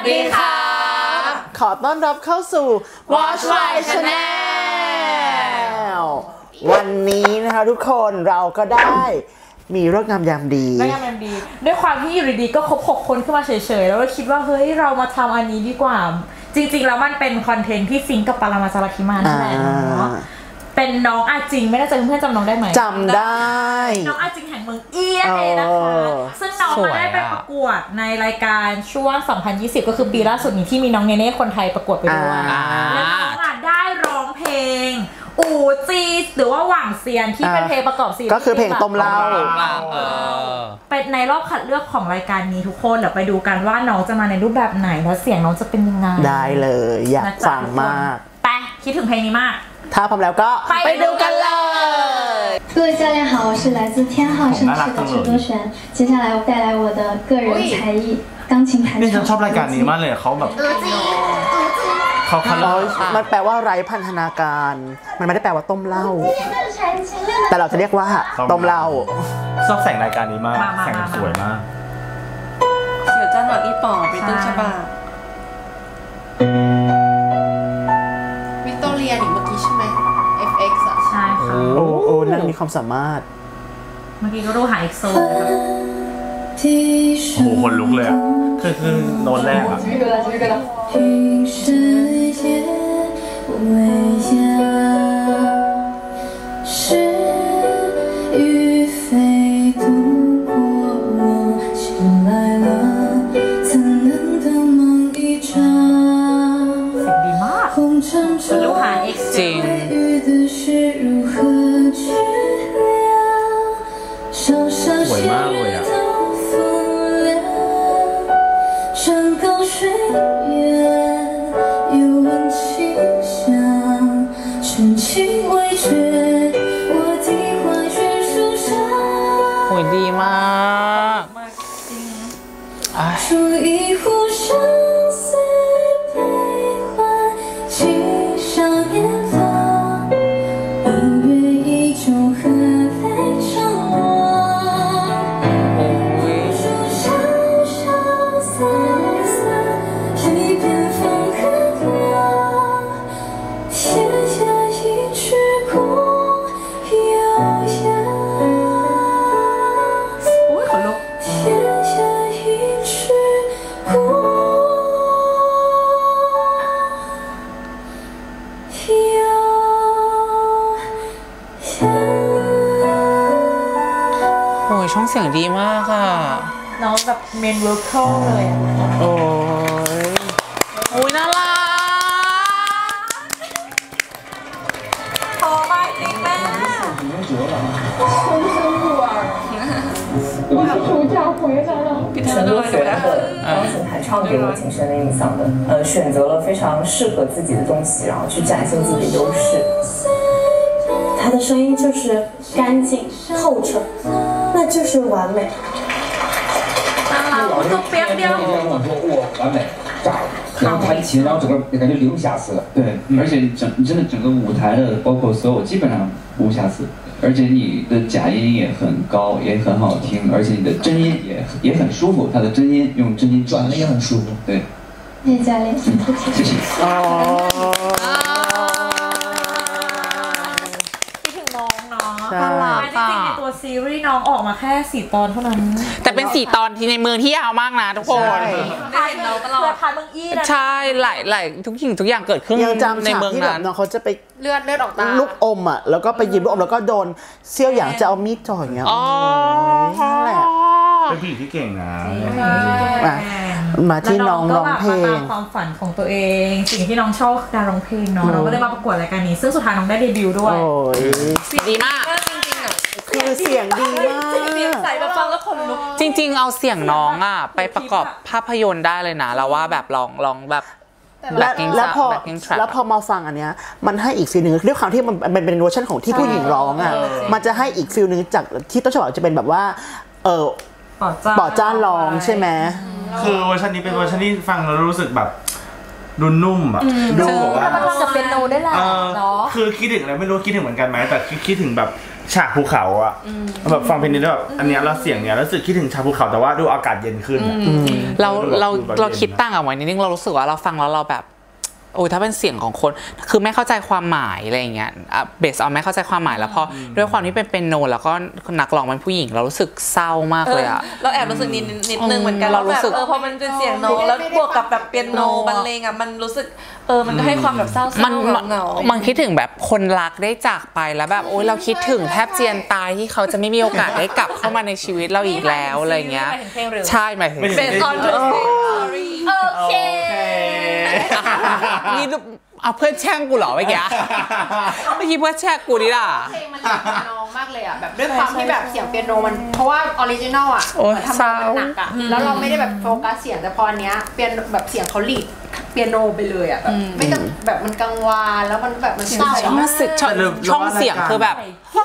ดีค่ะขอต้อนรับเข้าสู่ Watch My Channel วันนี้นะคะทุกคนเราก็ได้มีเรื่องงามยามดีด้วยความที่อยู่ดีๆก็ครบ6 คนขึ้นมาเฉยๆแล้วก็คิดว่าเฮ้ยเรามาทำอันนี้ดีกว่าจริงๆแล้วมันเป็นคอนเทนต์ที่ซิงกับปารามาจาราคิมานั่นแหละเนาะเป็นน้องอาจิงไม่แน่ใจเพื่อนๆจำน้องได้ไหมจำได้น้องอาจิงแห่งเมืองเอี้ยนะคะซึ่งน้องมาได้ไปประกวดในรายการช่วง2020ก็คือปีล่าสุดนี้ที่มีน้องเนเน่คนไทยประกวดไปด้วยแล้วน้องได้ร้องเพลงอูจีหรือว่าหว่างเซียนที่เป็นเพลงประกอบซีรีส์ก็คือเพลงต้มเหล้าเป็นในรอบคัดเลือกของรายการนี้ทุกคนเดี๋ยวไปดูกันว่าน้องจะมาในรูปแบบไหนแล้วเสียงน้องจะเป็นยังไงได้เลยอยากฟังมากไปคิดถึงเพลงนี้มากถ้าพร้อมแล้วก็ไปดูกันเลย各位教练好，我是来自天浩盛世的徐多璇。接下来我带来我的个人才艺钢琴弹唱。 นี่ฉันชอบรายการนี้มากเลยเขาแบบเขามันแปลว่าไร้พันธนาการมันไม่ได้แปลว่าต้มเหล้าแต่เราจะเรียกว่าต้มเหล้าชอบแสงรายการนี้มากแสงสวยมากเสี่ยวจ้านหวัดอีป๋อไปต้นฉบับวิกตอเรียนี่เมื่อกี้ใช่ไหม FX อ่ะใช่ค่ะโอ้นั่งมีความสามารถเมื่อกี้ก็ดูหาอีกโซนโอ้โหคนลุกเลยอ่ะคือโน้ตแรกอ่ะลูกหา X จริงสวยมากเลยอ่ะโอ้ยดีมากช่องเสียงดีมากค่ะน้องแบบเมนเวิร์คเคิลเลยโอ้ยน่ารักพอมากจริงแม่很多学的钢琴弹唱给我挺深的印象的，选择了非常适合自己的东西，然后去展现自己的优势。他的声音就是干净透彻，那就是完美。 就别跟我说哇完美炸了，然后弹琴，然后整个感觉零瑕疵了。对，而且真的整个舞台的包括所有基本上无瑕疵。而且你的假音也很高，也很好听，而且你的真音也很舒服，他的真音用真音转的也很舒服。对， 谢谢教练，谢谢。 คิดถึงน้องเนาะจริงๆในตัวซีรีส์น้องออกมาแค่4 ตอนเท่านั้นแต่เป็น4 ตอนที่ในเมืองที่ยาวมากนะทุกคนได้เห็นเราตลอดพาเมืองอี้นะใช่หลายทุกอย่างเกิดขึ้นในเมืองนั้นน้องเขาจะไปเลือดออกตาลูกอมอ่ะแล้วก็ไปหยิบลูกอมแล้วก็โดนเซี่ยวหยางจะเอามีดจ่ออย่างเงี้ยนั่นแหละเป็นผู้หญิงที่เก่งนะมาที่น้องร้องเพลงความฝันของตัวเองสิ่งที่น้องชอบการร้องเพลงเนาะเราก็เลยมาประกวดรายการนี้ซึ่งสุดท้ายน้องได้เดบิวต์ด้วยดีมากคือเสียงดีมากใส่มาฟังแล้วคนลุกจริงๆเอาเสียงน้องอ่ะไปประกอบภาพยนตร์ได้เลยนะเราว่าแบบลองแบบแล้วพอมาฟังอันเนี้ยมันให้อีกฟีลนึงด้วยความที่มันเป็นเวอร์ชันของที่ผู้หญิงร้องอ่ะมันจะให้อีกฟีลนึงจากที่ต้นฉบับจะเป็นแบบว่าปอจ้านร้องใช่ไหมคือเวอร์ชันนี้เป็นเวอร์ชันที่ฟังแล้วรู้สึกแบบดูนุ่มอ่ะดูแบบว่าจะเป็นโนได้แหละเนาะคือคิดถึงอะไรไม่รู้คิดถึงเหมือนกันไหมแต่คิดถึงแบบฉากภูเขาอะแบบฟังเพลงนี้แล้วแบบอันเนี้ยเราเสียงเนี้ยแล้วรู้สึกคิดถึงฉากภูเขาแต่ว่าดูอากาศเย็นขึ้นเราคิดต่างกับวันนิดนึงเรารู้สึกว่าเราฟังแล้วเราแบบโอ้ยถ้าเป็นเสียงของคนคือไม่เข้าใจความหมายอะไรอย่างเงี้ยเบสเอาไม่เข้าใจความหมายแล้วพอด้วยความที่เป็นเปียโนแล้วก็นักร้องเป็นผู้หญิงเรารู้สึกเศร้ามากเลยอะเราแอบรู้สึกนิดนึงเหมือนกันเรารู้สึกพอมันเป็นเสียงโน้ตแล้วบวกกับแบบเปียโนบรรเลงอะมันรู้สึกมันก็ให้ความแบบเศร้ามันคิดถึงแบบคนรักได้จากไปแล้วแบบโอ้ยเราคิดถึงแทบเจียนตายที่เขาจะไม่มีโอกาสได้กลับเข้ามาในชีวิตเราอีกแล้วอะไรเงี้ยใช่หมายถึงเป็นตอนโอเคนี่เอาเพื่อนแช่งกูเหรอเมื่อกี้เพื่อนแช่งกูนี่ล่ะเพลงมันน้องมากเลยอ่ะแบบด้วยความที่แบบเสียงเปียโนมันเพราะว่าออริจินอลอ่ะทำมันหนักอ่ะแล้วเราไม่ได้แบบโฟกัสเสียงแต่พอเนี้ยเปียโนแบบเสียงเขาลีดเปียโนไปเลยอ่ะแบบไม่ต้องแบบมันกังวานแล้วมันแบบมันเศร้าช่องเสียงคือแบบ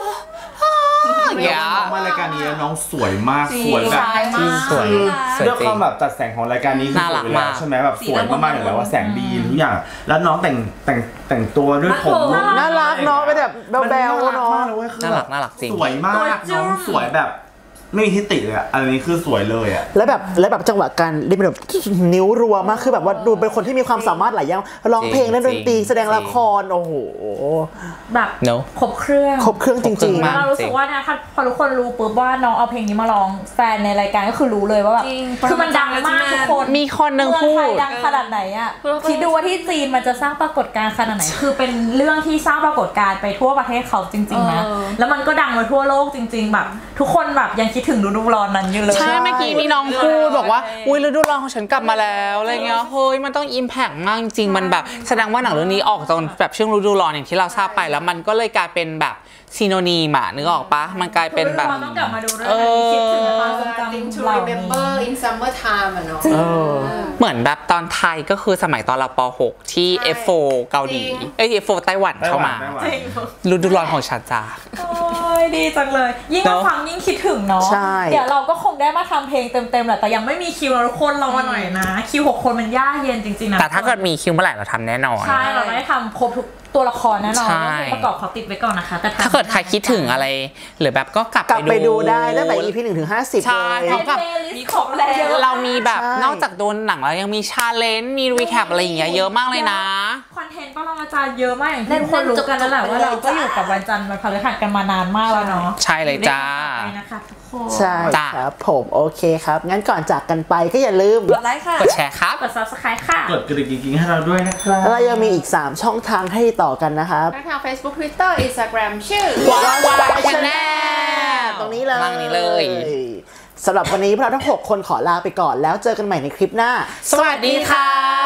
มารายการนี้น้องสวยมากสวยแบบสวยด้วยความแบบจัดแสงของรายการนี้คือสวยแล้วใช่ไหมแบบสวยมากๆอยู่แล้วว่าแสงดีทุกอย่างแล้วน้องแต่งตัวด้วยผมน่ารักเนาะเป็นแบบแบลๆเนาะน่ารักจริงสวยมากน้องสวยแบบไม่มีที่ติเลยอันนี้คือสวยเลยอะแล้วแบบจังหวะการเล่นแบบนิ้วรัวมากคือแบบว่าดูเป็นคนที่มีความสามารถหลายอย่างร้องเพลงเล่นดนตรีแสดงละครโอ้โหแบบครบเครื่องจริงๆเรารู้สึกว่านะพอทุกคนรู้ปุ๊บว่าน้องเอาเพลงนี้มาร้องแฟนในรายการก็คือรู้เลยว่าแบบคือมันดังมากทุกคนมีคนนึงพูดดังขนาดไหนอะคิดดูว่าที่จีนมันจะสร้างปรากฏการณ์ขนาดไหนคือเป็นเรื่องที่สร้างปรากฏการณ์ไปทั่วประเทศเขาจริงๆนะแล้วมันก็ดังไปทั่วโลกจริงๆแบบทุกคนแบบยังคิดถึงฤดูร้อนนั้นอยู่เลยใช่เมื่อกี้มีน้องพูดบอกว่าอุ้ยฤดูร้อนของฉันกลับมาแล้วอะไรเงี้ยเฮ้ยมันต้องอิมแพคมากจริงมันแบบแสดงว่าหนังเรื่องนี้ออกตอนแบบช่วงฤดูร้อนอย่างที่เราทราบไปแล้วมันก็เลยกลายเป็นแบบซีโนนีมนึกออกปะมันกลายเป็นแบบต้องกลับมาดูด้วยคิดถึงความทรงจำเรา remember in summer time เนาะเหมือนแบบตอนไทยก็คือสมัยตอนเราป.6 ที่ F4 เกาหลีF4 ไต้หวันเข้ามาฤดูร้อนของฉันจ้าโอ้ยดีจังเลยยิ่งฟังยิ่งคิดถึงเนาะเดี๋ยวเราก็คงได้มาทำเพลงเต็มๆแหละแต่ยังไม่มีคิวทุกคนรอมาหน่อยนะคิว6 คนมันยากเย็นจริงๆนะแต่ถ้าเกิดมีคิวเมื่อไหร่เราทำแน่นอนใช่เราได้ทำครบทุกตัวละครแน่นอนประกอบเขาติดไว้ก่อนนะคะแต่ถ้าเกิดใครคิดถึงอะไรหรือแบบก็กลับไปดูได้ตั้งแต่ EP 1 ถึง 50 ใช่มีของแล้วเรามีแบบนอกจากโดนหนังแล้วยังมีชาเลนจ์มีรีแคปอะไรอย่างเงี้ยเยอะมากเลยนะคอนเทนต์ปรมาจารย์เยอะมากอย่างที่ทุกคนรู้กันแล้วแหละว่าเราก็อยู่กับวันจันทร์วันพฤหัสกันมานานมากแล้วเนาะใช่เลยจ้านะคะทุกคนใช่ครับผมโอเคครับงั้นก่อนจากกันไปก็อย่าลืมกดไลค์ค่ะกดแชร์ครับกด Subscribe ค่ะกดกระดิ่งกิ๊งให้เราด้วยนะครับแล้วยังมีอีก3ช่องทางให้ต่อกันนะครับทาง Facebook Twitter Instagram ชื่อ YY Channel ตรงนี้เลยสำหรับวันนี้พวกเราทั้ง6 คนขอลาไปก่อนแล้วเจอกันใหม่ในคลิปหน้าสวัสดีค่ะ